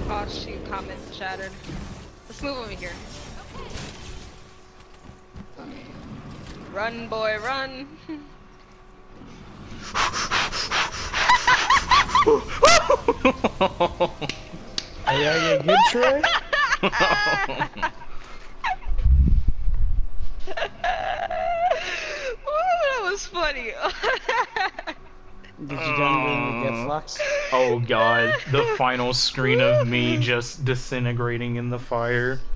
Oh shoot, comments shattered. Let's move over here. Run, boy, run! Are you good, Troy? That was funny. Did you jump in the gift flux? Oh god, the final screen of me just disintegrating in the fire.